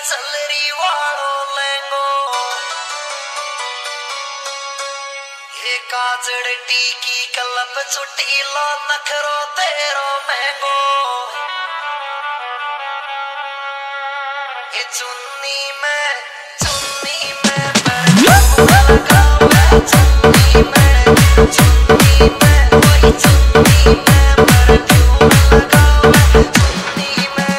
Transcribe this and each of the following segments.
चलरी वालो लेंगो ये काजड़ टीकी कलब चुटीलो नखरो तेरो महंगो ये चुन्नी में परफ्यूम लगावे चुन्नी में वही चुन्नी में परफ्यूम लगावे चुन्नी में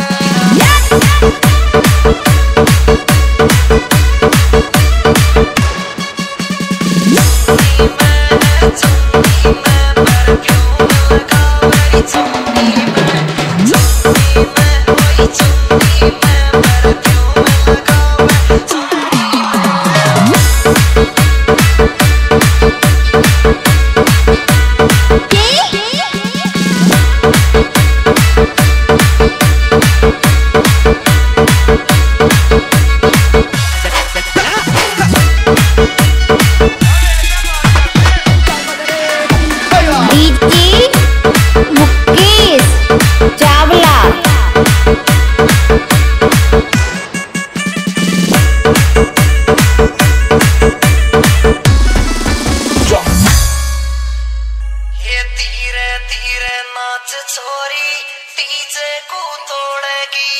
छोरी डीजे को तोड़ेगी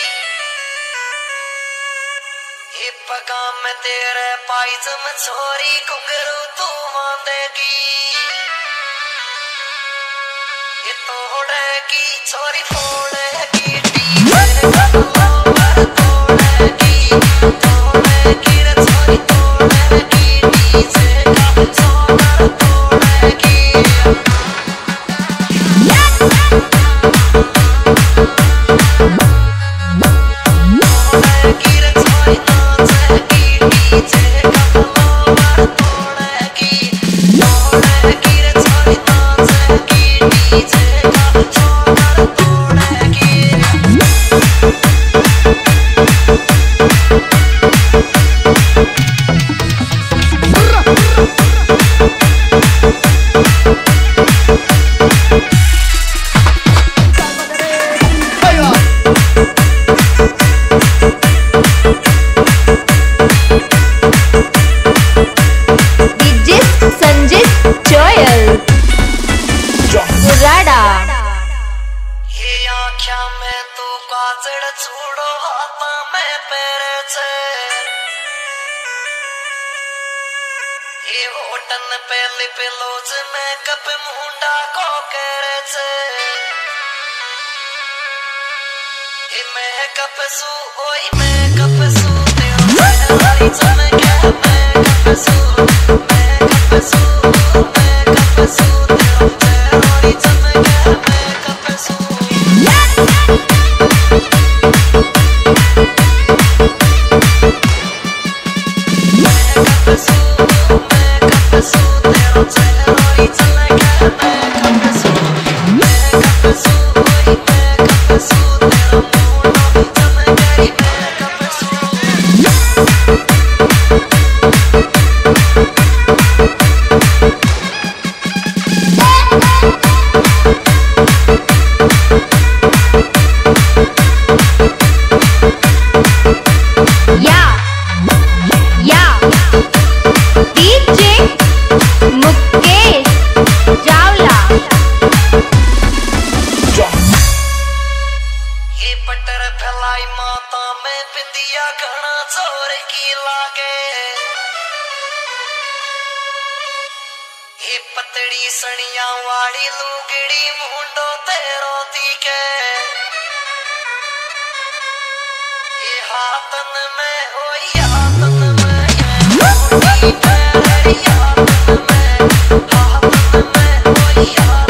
ये पगा में तेरे पायजम छोरी घुंघरू तू बांधेगी ये तोड़ेगी छोरी फोड़ेगी डीजे का लोवर तोड़ेगी रे छोरी तोड़ेगी डीजे का सोवर तोड़ेगी संजय चोयल ये आँख्या में तू काजड़ छूड़ो हाथा में पैरे छे ये होटन पे लिप लोज में कप मुंडा को करे छे ये मैं कप सू ओई मैं कप सू तेरो चेहरा चमके मैं कप सू तेरो चेहरा चमके मैं कप सू माता में बिंदिया घना जोर की लागे ये पतड़ी सनिया वाड़ी लुगड़ी मुंडो तेरो दिखे ये हाथन में हो यातन में ये हाथन में हो यातन